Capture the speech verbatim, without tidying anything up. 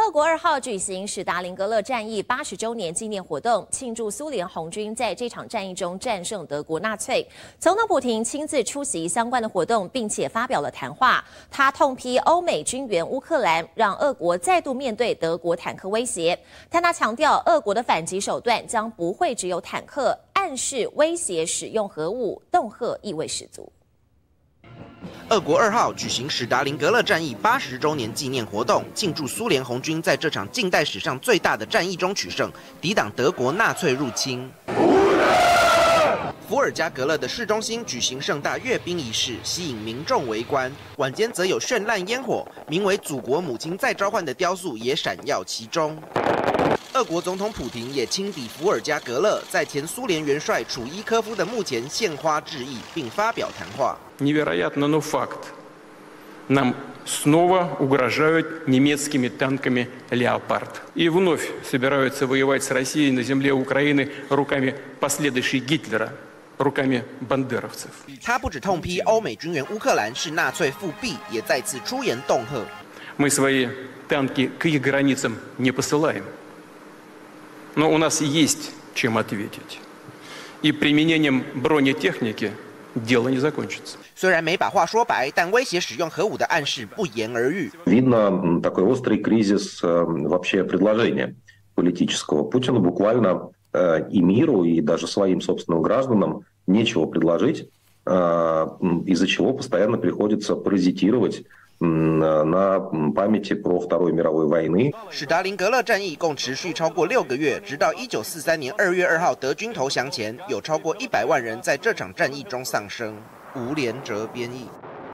俄国二号举行史达林格勒战役八十周年纪念活动，庆祝苏联红军在这场战役中战胜德国纳粹。总统普廷亲自出席相关的活动，并且发表了谈话。他痛批欧美军援乌克兰，让俄国再度面对德国坦克威胁。但他强调，俄国的反击手段将不会只有坦克，暗示威胁使用核武，恫吓意味十足。 俄国二号举行史达林格勒战役八十周年纪念活动，庆祝苏联红军在这场近代史上最大的战役中取胜，抵挡德国纳粹入侵。伏尔加格勒的市中心举行盛大阅兵仪式，吸引民众围观。晚间则有绚烂烟火，名为“祖国母亲再召唤”的雕塑也闪耀其中。 俄国总统普廷也亲抵伏尔加格勒，在前苏联元帅楚伊科夫的墓前献花致意，并发表谈话。 Невероятно, но факт. Нам снова угрожают немецкими танками «Леопард». И вновь собираются воевать с Россией на земле Украины руками последующей Гитлера, руками бандеровцев. 他不止痛批欧美军援乌克兰是纳粹复辟，也再次出言恫吓。 Мы свои танки к их границам не посылаем. Но у нас есть чем ответить. И применением бронетехники дело не закончится. 虽然没把话说白，但威胁使用核武的暗示不言而喻。 Видно такой острый кризис вообще предложения политического. Путину буквально и миру, и даже своим собственным гражданам нечего предложить, из-за чего постоянно приходится паразитировать на памяти про Второй мировой войны. 史达林格勒战役共持续超过六个月，直到一九四三年二月二号德军投降前，有超过一百万人在这场战役中丧生。吴连哲编译。